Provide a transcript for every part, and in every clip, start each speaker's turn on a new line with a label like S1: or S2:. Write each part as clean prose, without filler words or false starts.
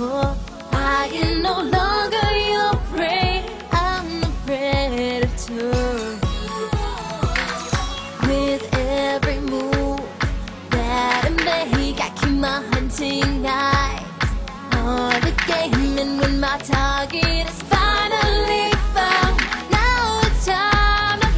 S1: before. I am no longer your prey, I'm the predator. With every move that I make, I keep my hunting eyes on the game. And when my target is finally found, now it's time to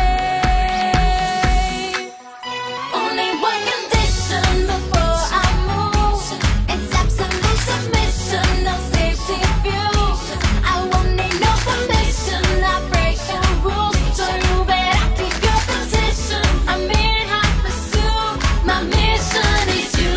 S1: play. Only one condition before I move, it's absolute submission, no safety views. I won't need no permission, I break the rules, so you better keep your position. I'm in hot pursuit, my mission is you.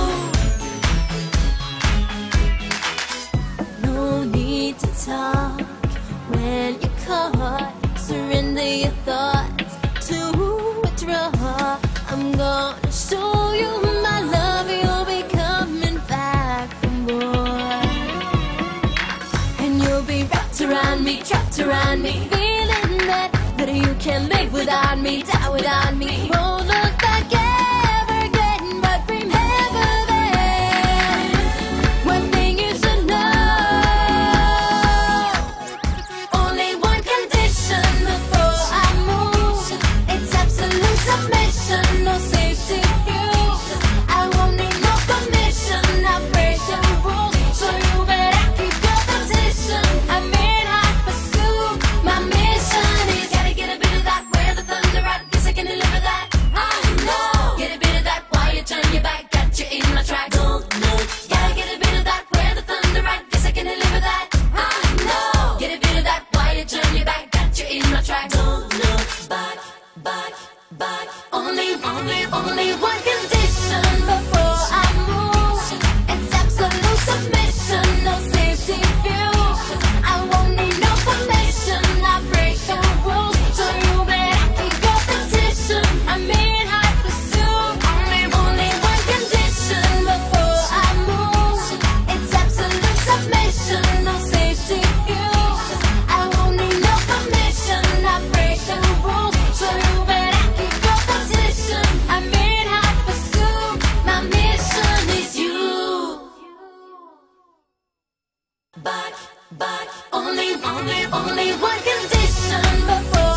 S1: No need to talk when you're caught. Surrender your thoughts to withdraw. I'm gonna show you my love, you'll be coming back for more. And you'll be wrapped around me, trapped around me, feeling that you can't live without me, die without me. Won't look back ever again, but remember this. One thing you should know, only one condition before I move, it's absolute submission, no safety views. I won't need no permission, I break the rules, so you better keep your position. I'm in hot pursuit, my mission is gotta get a bit of that, where the thunder at, guess I can deliver that. I know, get a bit of that while you turn your back, got you in my track. Don't look, gotta get a bit of that, where the thunder at, guess I can deliver that. I know, get a bit of that while you turn your back, got you in my track. Don't look back, back, back. Only one condition before I move, it's absolute submission, no safety views. I won't need no permission, I break the rules, so you better keep your position. I'm in hot pursuit. Only one condition before I move, it's absolute submission, no safety views. I won't need no permission, I break the rules, so you better keep your position. I'm in hot pursuit, my mission is you. Back, back. Only one condition before